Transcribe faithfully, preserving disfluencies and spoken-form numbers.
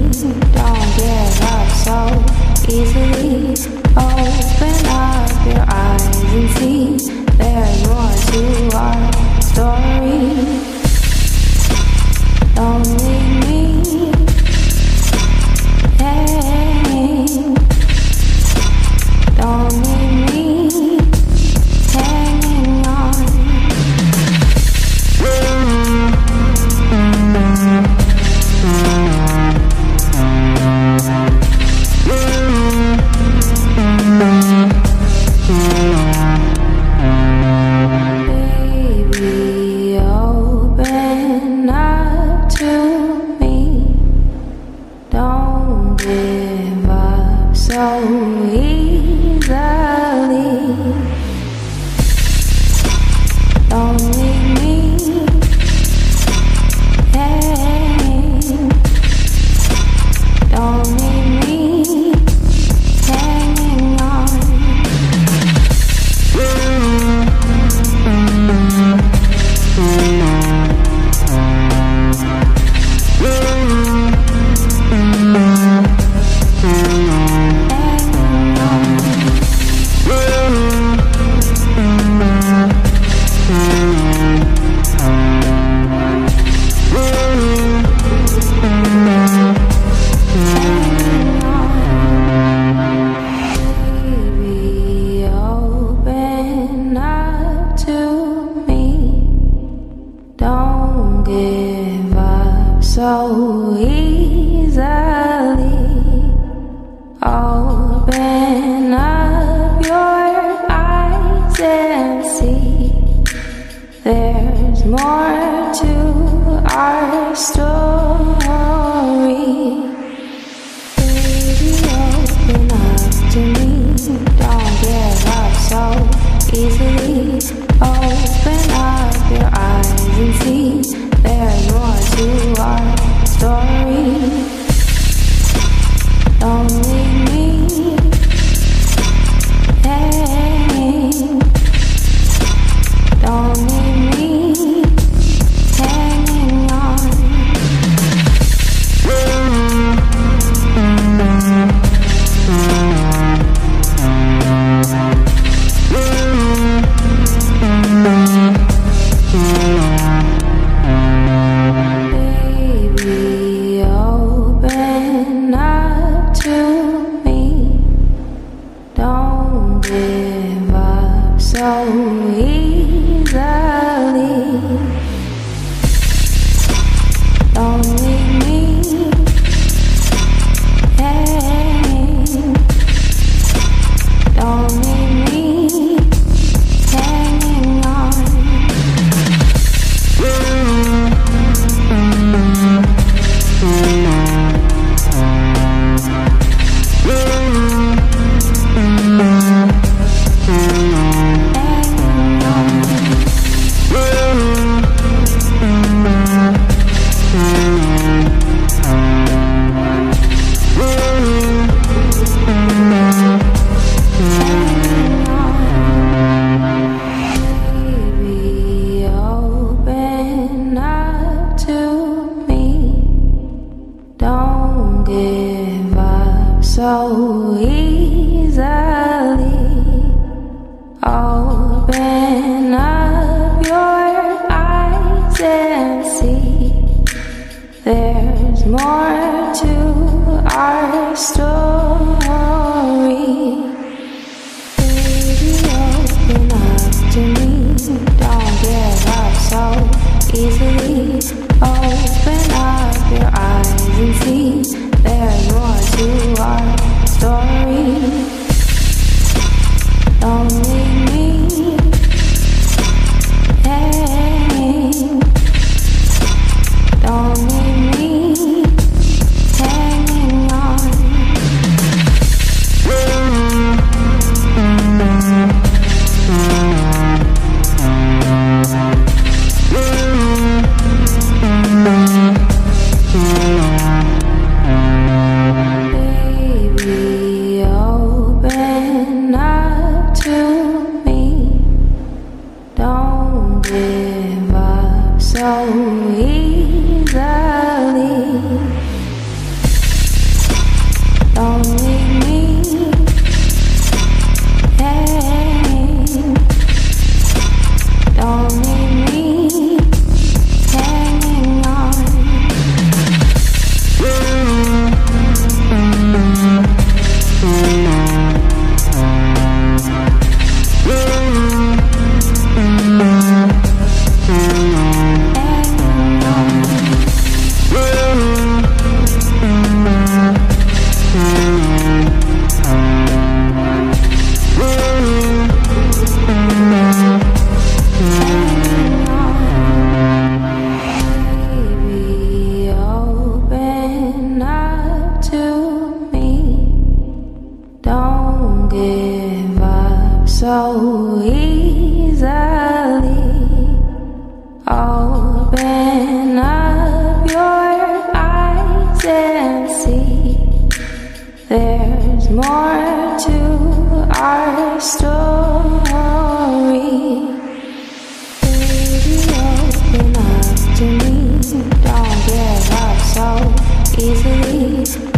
don't give up so easily. Open up your eyes and see there's more to our story. Don't leave me hanging. Don't leave me hanging on. Baby, open up to me. Don't give up so easily. Don't leave me hanging. Don't leave me hanging on. Baby, open up to me. Don't give up so easily. Open up your eyes and see there's more to our story. Baby, open up to me. Don't give up so easily. Open up your eyes and see there's more to our story. Don't leave me hanging. Don't leave me hanging on. Baby, open up to me. Don't give up so easily. Open up your eyes and see there's more to our story. Don't leave me hanging. Don't leave me hanging on. Baby, open up to me. Don't give up so easily. Open up your eyes and see there's more to our story. Don't leave me hanging. Don't leave me hanging on. Baby, open up to me. Don't give up so easily. Don't leave me hanging. Don't leave me hanging on. Baby, open up to me. Don't give up so easily. Open up your eyes and see there's more to our story. Baby, open up to me. Don't give up so easily. Open up your eyes and see there's more to our story. Don't leave me hanging. Don't leave me hanging on. Don't leave me hanging. Don't leave me hanging on. So easily open up your eyes and see there's more to our story. Baby, open up to me. Don't give up so easily.